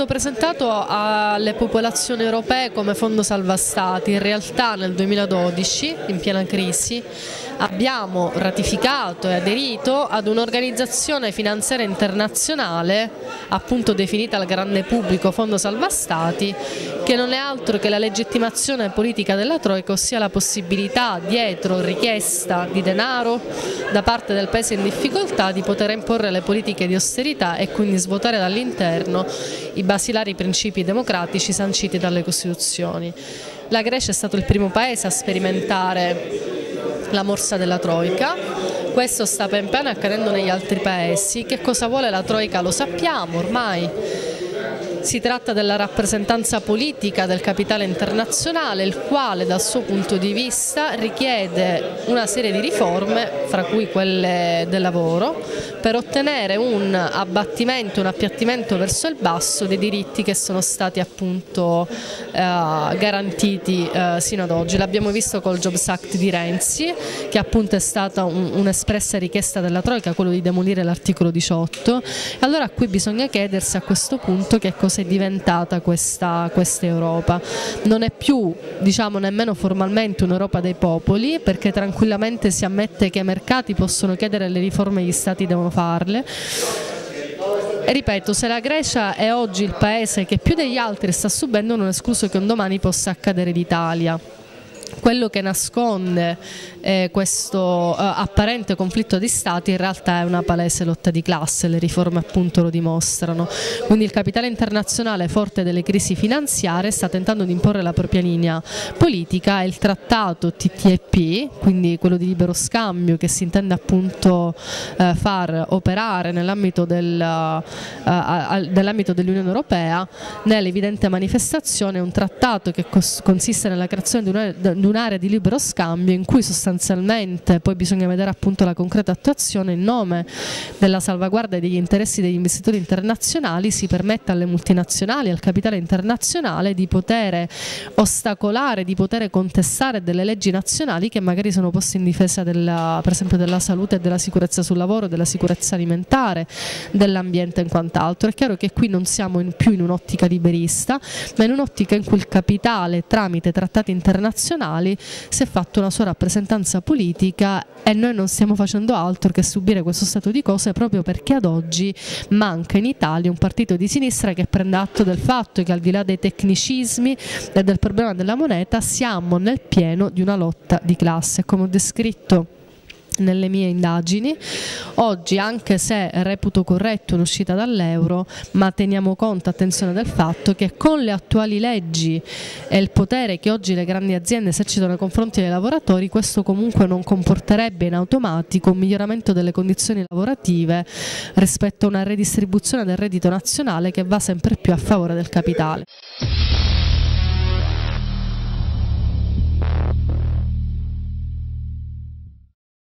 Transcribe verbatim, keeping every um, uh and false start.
stato presentato alle popolazioni europee come fondo salva stati. In realtà nel duemiladodici, in piena crisi, abbiamo ratificato e aderito ad un'organizzazione finanziaria internazionale, appunto definita al grande pubblico fondo salva stati, che non è altro che la legittimazione politica della Troika, ossia la possibilità, dietro richiesta di denaro da parte del paese in difficoltà, di poter imporre le politiche di austerità e quindi svuotare dall'interno i basilari principi democratici sanciti dalle Costituzioni. La Grecia è stato il primo paese a sperimentare la morsa della Troika, questo sta pian piano accadendo negli altri paesi. Che cosa vuole la Troika lo sappiamo ormai. Si tratta della rappresentanza politica del capitale internazionale, il quale dal suo punto di vista richiede una serie di riforme, fra cui quelle del lavoro, per ottenere un abbattimento, un appiattimento verso il basso dei diritti che sono stati appunto eh, garantiti eh, sino ad oggi. L'abbiamo visto col Jobs Act di Renzi, che appunto è stata un'espressa richiesta della Troika, quello di demolire l'articolo diciotto. Allora qui bisogna chiedersi a questo punto che cosa è diventata questa, questa Europa. Non è più, diciamo, nemmeno formalmente un'Europa dei popoli, perché tranquillamente si ammette che i mercati possono chiedere le riforme e gli stati devono farle. E ripeto, se la Grecia è oggi il paese che più degli altri sta subendo, non è escluso che un domani possa accadere l'Italia. Quello che nasconde eh, questo eh, apparente conflitto di stati in realtà è una palese lotta di classe, le riforme appunto lo dimostrano. Quindi il capitale internazionale, forte delle crisi finanziarie, sta tentando di imporre la propria linea politica, e il trattato T T I P, quindi quello di libero scambio che si intende appunto eh, far operare nell'ambito del, uh, dell'ambito dell'Unione Europea, nell'evidente manifestazione è un trattato che cos consiste nella creazione di una un'area di libero scambio in cui sostanzialmente, poi bisogna vedere appunto la concreta attuazione, in nome della salvaguardia degli interessi degli investitori internazionali, si permette alle multinazionali, al capitale internazionale di poter ostacolare, di poter contestare delle leggi nazionali che magari sono poste in difesa della, per esempio della salute e della sicurezza sul lavoro, della sicurezza alimentare, dell'ambiente e quant'altro. È chiaro che qui non siamo in più in un'ottica liberista, ma in un'ottica in cui il capitale, tramite trattati internazionali, si è fatto una sua rappresentanza politica, e noi non stiamo facendo altro che subire questo stato di cose, proprio perché ad oggi manca in Italia un partito di sinistra che prenda atto del fatto che, al di là dei tecnicismi e del problema della moneta, siamo nel pieno di una lotta di classe. Come ho descritto nelle mie indagini, oggi, anche se reputo corretto un'uscita dall'euro, ma teniamo conto, attenzione, del fatto che con le attuali leggi e il potere che oggi le grandi aziende esercitano nei confronti dei lavoratori, questo comunque non comporterebbe in automatico un miglioramento delle condizioni lavorative rispetto a una redistribuzione del reddito nazionale che va sempre più a favore del capitale.